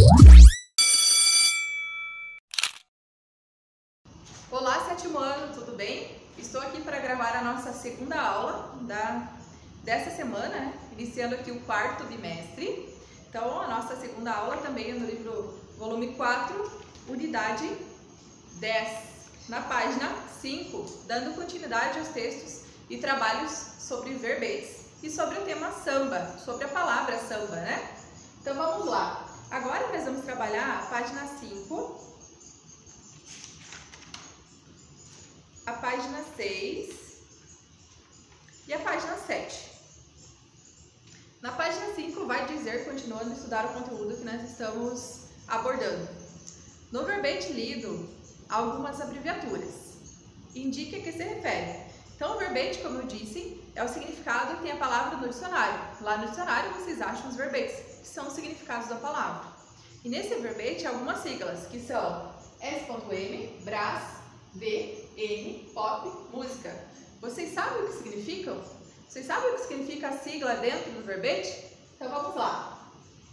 Olá, sétimo ano, tudo bem? Estou aqui para gravar a nossa segunda aula dessa semana, né? Iniciando aqui o quarto bimestre. Então, a nossa segunda aula também é no livro volume 4, unidade 10, na página 5, dando continuidade aos textos e trabalhos sobre verbetes e sobre o tema samba, sobre a palavra samba, né? Então, vamos lá. Agora nós vamos trabalhar a página 5, a página 6 e a página 7. Na página 5 vai dizer, continuando a estudar o conteúdo que nós estamos abordando. No verbete lido, algumas abreviaturas. Indique a que se refere. Então, o verbete, como eu disse, é o significado que tem a palavra no dicionário. Lá no dicionário vocês acham os verbetes, que são os significados da palavra. E nesse verbete, algumas siglas, que são S.M, Brás, V, N, Pop, Música. Vocês sabem o que significam? Vocês sabem o que significa a sigla dentro do verbete? Então vamos lá.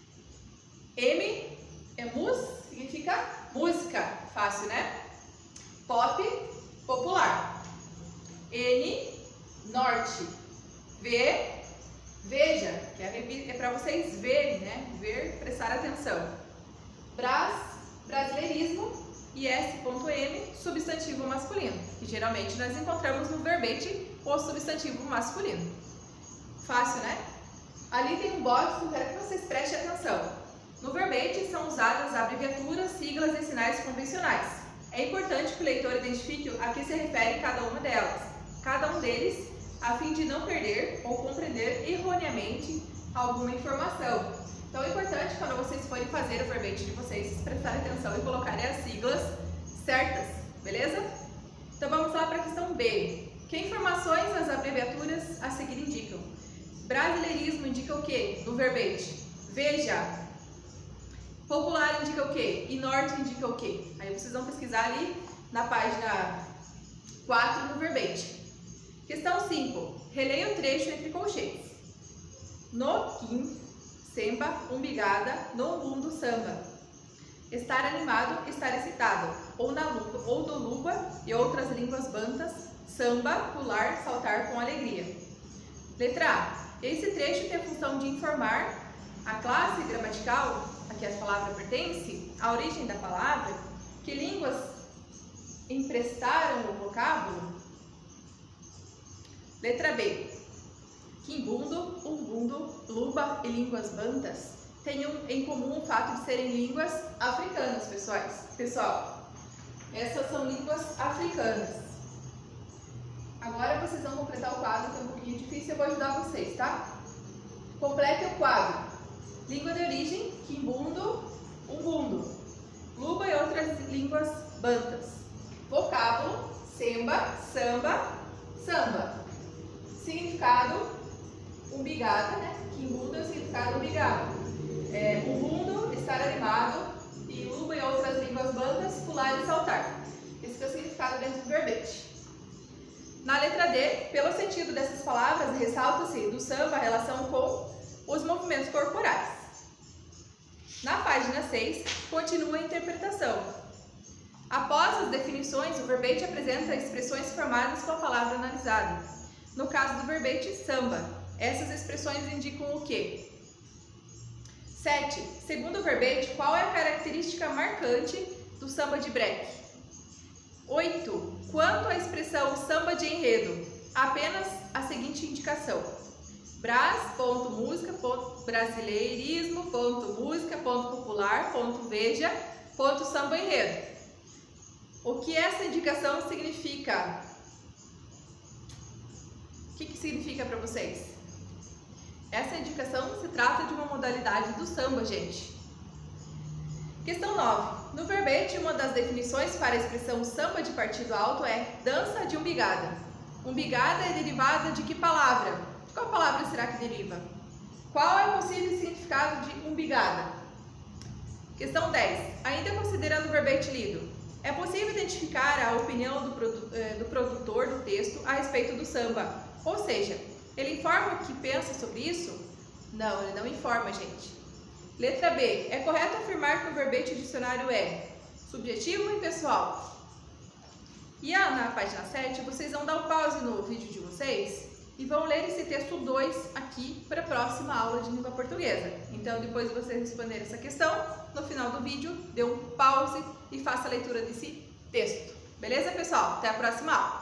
M é mus, significa música. Fácil, né? Pop, popular. N, norte. V, veja, que é para vocês verem, né? Ver, prestar atenção. Brás, brasileirismo. E S.M, substantivo masculino, que geralmente nós encontramos no verbete o substantivo masculino. Fácil, né? Ali tem um box que eu quero que vocês prestem atenção. No verbete são usadas abreviaturas, siglas e sinais convencionais. É importante que o leitor identifique a que se refere cada uma delas, cada um deles, a fim de não perder ou compreender erroneamente alguma informação. Então é importante, quando vocês forem fazer o verbete de vocês, prestarem atenção e colocarem as siglas certas, beleza? Então vamos lá para a questão B. Que informações as abreviaturas a seguir indicam? Brasileirismo indica o quê? No verbete. Veja. Popular indica o quê? E norte indica o quê? Aí vocês vão pesquisar ali na página 4 no verbete. Questão 5. Releia o trecho entre colchetes. No Kim, Semba, umbigada, no mundo samba. Estar animado, estar excitado. Ou do luba e outras línguas bantas, samba, pular, saltar com alegria. Letra A. Esse trecho tem a função de informar a classe gramatical a que as palavras pertencem, a origem da palavra, que línguas emprestaram o vocábulo. Letra B. Quimbundo, umbundo, luba e línguas bantas têm em comum o fato de serem línguas africanas, pessoal. Essas são línguas africanas. Agora vocês vão completar o quadro, que é um pouquinho difícil, eu vou ajudar vocês, tá? Complete o quadro. Língua de origem, quimbundo, umbundo, luba e outras línguas bantas. Vocábulo, semba, samba, samba. Significado, umbigada, né? Quimbundo é o significado umbigado. Umbundo, estar animado, e luba e outras línguas bantas, pular e saltar. Esse é o significado dentro do verbete. Na letra D, pelo sentido dessas palavras, ressalta-se do samba a relação com os movimentos corporais. Na página 6, continua a interpretação. Após as definições, o verbete apresenta expressões formadas com a palavra analisada. No caso do verbete samba, essas expressões indicam o quê? 7. Segundo o verbete, qual é a característica marcante do samba de break? 8. Quanto à expressão samba de enredo, apenas a seguinte indicação. Brás, ponto música, ponto brasileirismo, ponto música, ponto popular, ponto veja, ponto samba enredo. O que essa indicação significa? O que significa para vocês? Essa indicação se trata de uma modalidade do samba, gente. Questão 9. No verbete, uma das definições para a expressão samba de partido alto é dança de umbigada. Umbigada é derivada de que palavra? De qual palavra será que deriva? Qual é o possível significado de umbigada? Questão 10. Ainda considerando o verbete lido, é possível identificar a opinião do produtor do texto a respeito do samba, ou seja, ele informa o que pensa sobre isso? Não, ele não informa, gente. Letra B. É correto afirmar que o verbete dicionário é subjetivo e pessoal? E na página 7, vocês vão dar um pause no vídeo de vocês e vão ler esse texto 2 aqui para a próxima aula de língua portuguesa. Então, depois de vocês responderem essa questão, no final do vídeo, dê um pause e faça a leitura desse texto. Beleza, pessoal? Até a próxima aula!